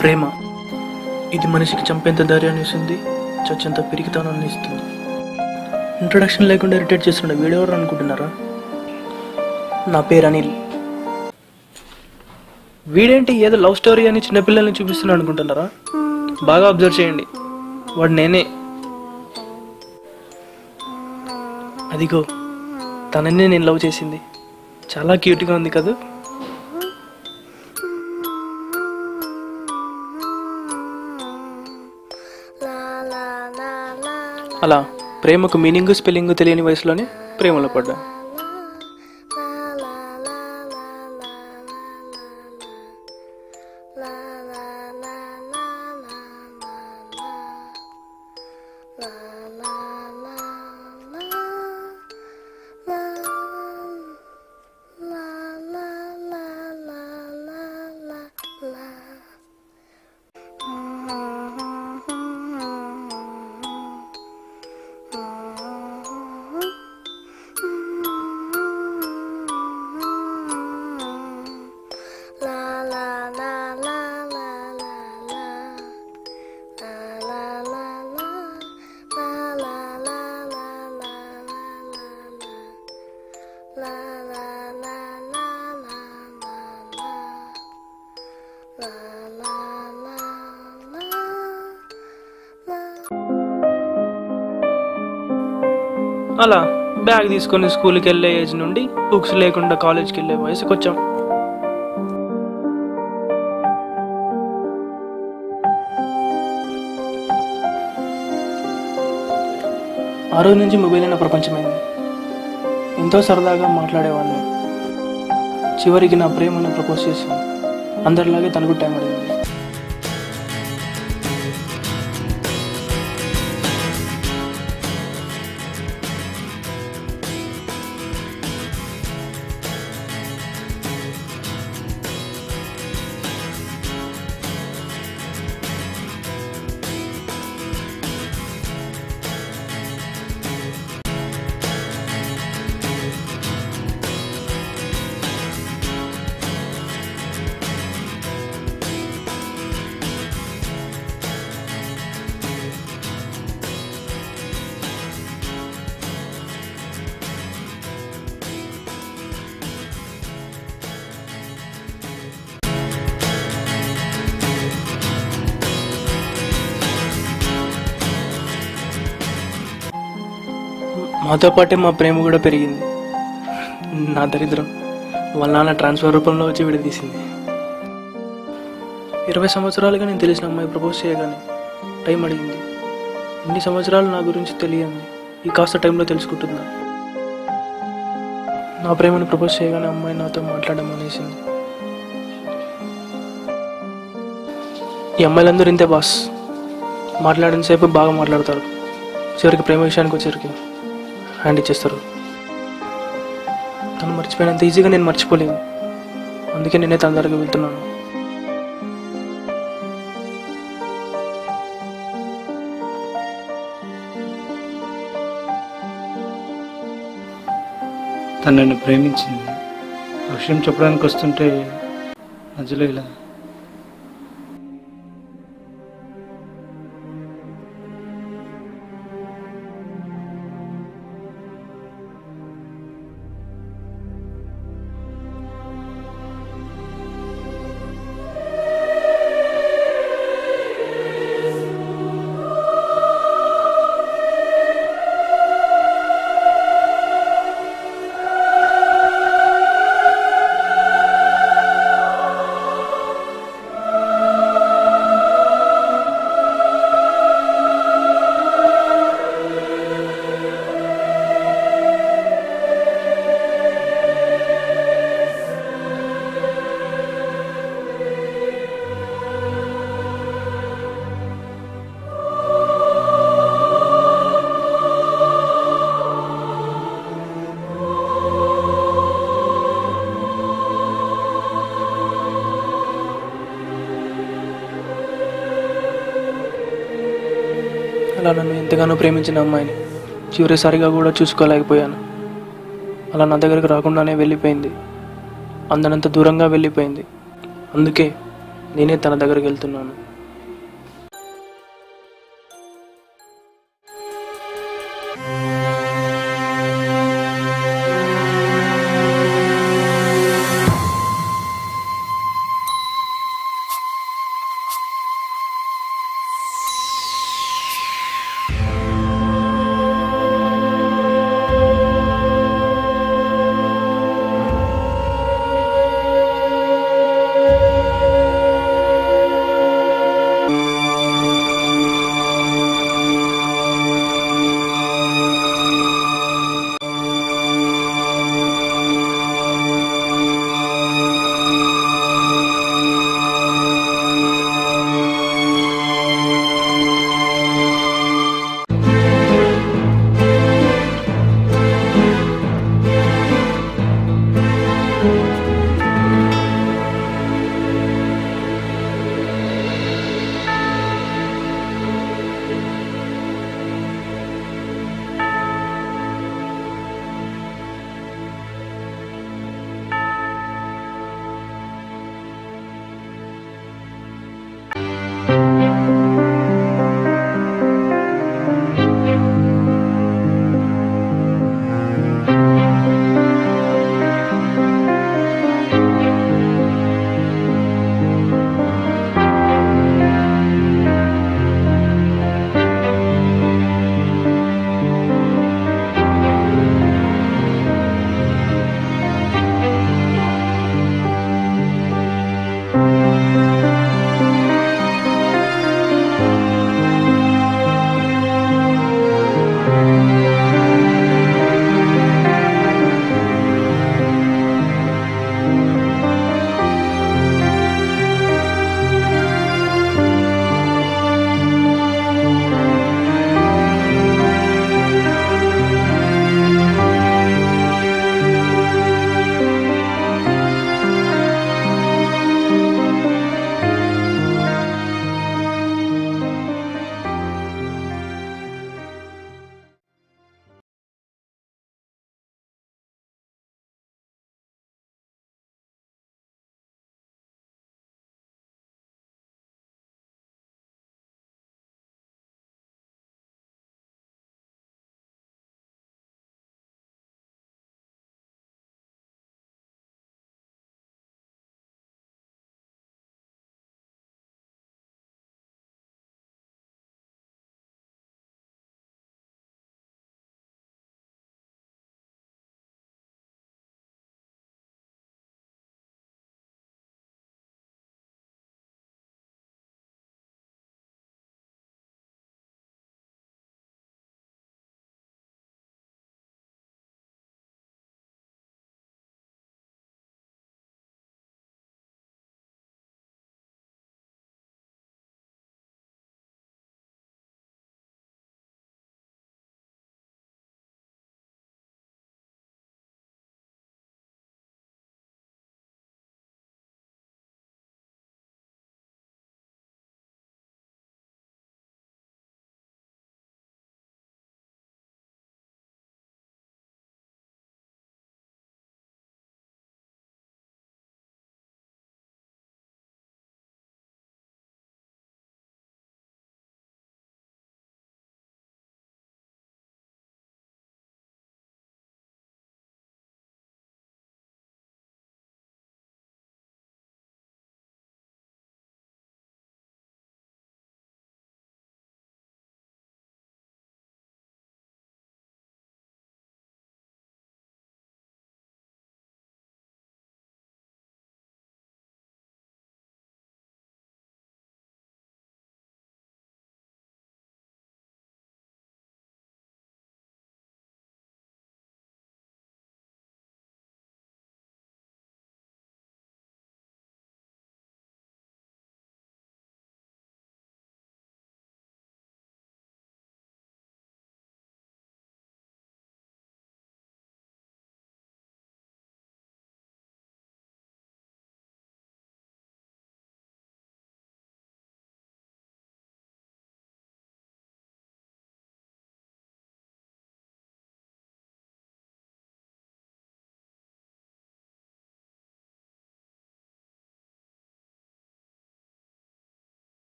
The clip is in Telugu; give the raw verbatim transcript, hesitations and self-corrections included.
ప్రేమ ఇది మనిషికి చంపేంత ధైర్యాన్ని ఇస్తుంది, చచ్చేంత పిరికితనాన్ని ఇస్తుంది. ఇంట్రొడక్షన్ లేకుండా ఇరిటేట్ చేస్తున్న వీడియో ఎవరు అనుకుంటున్నారా? నా పేరు అనిల్. వీడేంటి ఏదో లవ్ స్టోరీ అని చిన్నపిల్లల్ని చూపిస్తున్నా అనుకుంటున్నారా? బాగా అబ్జర్వ్ చేయండి, వాడు నేనే. అదిగో తననే నేను లవ్ చేసింది. చాలా క్యూట్గా ఉంది కదా. అలా ప్రేమకు మీనింగ్ స్పెల్లింగ్ తెలియని వయసులోనే ప్రేమలో పడ్డా. అలా బ్యాగ్ తీసుకొని స్కూల్కి వెళ్ళే ఏజ్ నుండి బుక్స్ లేకుండా కాలేజ్కి వెళ్ళే వయసుకి వచ్చాం. ఆ రోజు నుంచి మొబైల్ అయిన ప్రపంచమైంది. ఎంతో సరదాగా మాట్లాడేవాడిని. చివరికి నా ప్రేమను ప్రపోజ్ చేశాను. అందరిలాగే తనకు టైం అడిగింది. మాతో పాటే మా ప్రేమ కూడా పెరిగింది. నా దరిద్రం వాళ్ళ నాన్న ట్రాన్స్ఫర్ రూపంలో వచ్చి విడదీసింది. ఇరవై సంవత్సరాలుగా నేను తెలిసిన అమ్మాయి ప్రపోజ్ చేయగానే టైం అడిగింది. ఇన్ని సంవత్సరాలు నా గురించి తెలియంది ఈ కాస్త టైంలో తెలుసుకుంటుందా? నా ప్రేమను ప్రపోజ్ చేయగానే అమ్మాయి నాతో మాట్లాడడం అనేసింది. ఈ అమ్మాయిలందరూ ఇంతే బాస్. మాట్లాడిన సేపు బాగా మాట్లాడతారు, చివరికి ప్రేమ విషయానికి వచ్చేసరికి హ్యాండ్ ఇచ్చేస్తారు. తను మర్చిపోయినంత ఈజీగా నేను మర్చిపోలేను. అందుకే నేనే తన దగ్గరికి వెళ్తున్నాను. తను నన్ను ప్రేమించింది. ఆ విషయం చెప్పడానికి వస్తుంటే మధ్యలో ఇలా అలా నన్ను ఎంతగానో ప్రేమించిన అమ్మాయిని చివరిసారిగా కూడా చూసుకోలేకపోయాను. అలా నా దగ్గరకు రాకుండానే వెళ్ళిపోయింది. అందనంత దూరంగా వెళ్ళిపోయింది. అందుకే నేనే తన దగ్గరికి వెళ్తున్నాను.